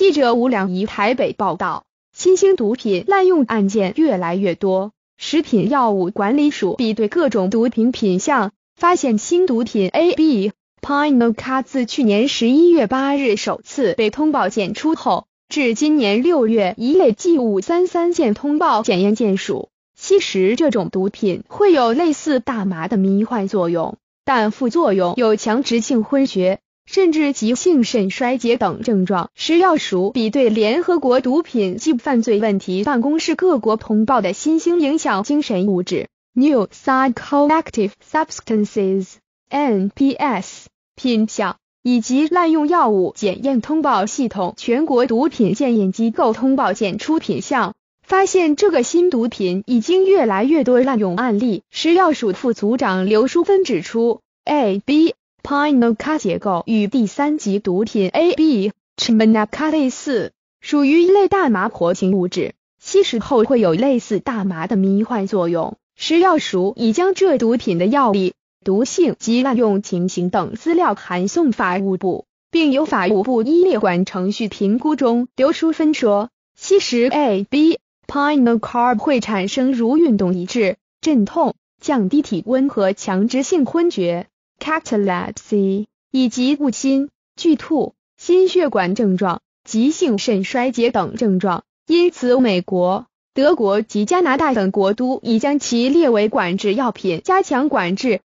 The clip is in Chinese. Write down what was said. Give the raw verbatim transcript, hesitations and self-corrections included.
记者吴良仪台北报道，新兴毒品滥用案件越来越多，食品药物管理署比对各种毒品品项，发现新毒品 A B Pinoca 自去年十一月八日首次被通报检出后，至今年六月已累计五百三十三件通报检验件数。其实这种毒品会有类似大麻的迷幻作用，但副作用有强直性昏厥，甚至急性肾衰竭等症状。食药署比对联合国毒品及犯罪问题办公室各国通报的新兴影响精神物质 New Psychoactive Substances N P S 品项，以及滥用药物检验通报系统全国毒品检验机构通报检出品项，发现这个新毒品已经越来越多滥用案例。食药署副组长刘淑芬指出 ，A B Pinoca 结构与第三级毒品 A B Chimanaca 类似，属于一类大麻活性物质，吸食后会有类似大麻的迷幻作用。食药署已将这毒品的药力、毒性及滥用情形等资料函送法务部，并由法务部依列管程序评估中。刘淑芬说，吸食 A B Pinoca 会产生如运动抑制、镇痛、降低体温和强直性昏厥 catalepsy 以及恶心、剧吐、心血管症状、急性肾衰竭等症状。因此美国、德国及加拿大等国都已将其列为管制药品，加强管制。